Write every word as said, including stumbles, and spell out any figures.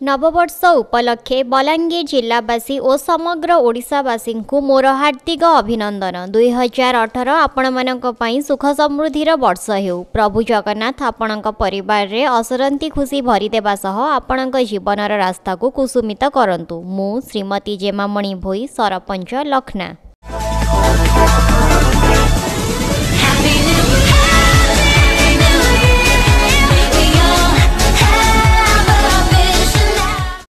नववर्ष उपलक्षे बलांगीर जिलावासी और समग्र ओडिशावासी को मोर हार्दिक अभिनंदन। दुई हजार अठर आपण मानक पई सुख समृद्धिर वर्ष हेउ। प्रभु जगन्नाथ आपणक परिवार रे असरंती खुशी भरी देबा सह आपणक जीवनर रास्ता को कुसुमित करंतु। मु श्रीमती जेमामणि भोई, सरपंच, लखना।